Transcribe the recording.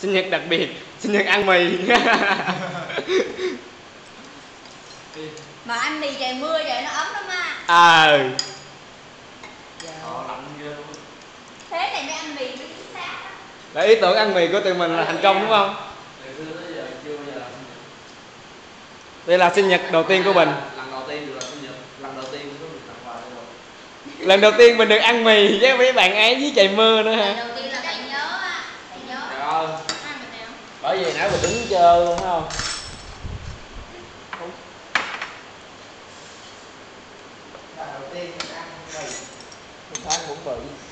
Sinh nhật đặc biệt, sinh nhật ăn mì. Mà ăn mì trời mưa vậy nó ấm lắm á. Lạnh ghê luôn. Thế này mới ăn mì mới chính xác á. Là ý tưởng ăn mì của tụi mình là thành công đúng không? Từ xưa tới giờ chưa bao giờ làm sinh nhật. Đây là sinh nhật đầu tiên của mình. Lần đầu tiên được làm sinh nhật, lần đầu tiên có được tặng quà đây rồi. Lần đầu tiên mình được ăn mì với mấy bạn ấy với trời mưa nữa Lần hả? đầu tiên là phải nhớ á, phải nhớ. Trời ơi. Ăn mình nào. Bởi vì nãy mình đứng chơi luôn phải không? Lần đầu tiên mình ăn mì. Mình thấy cũng bự.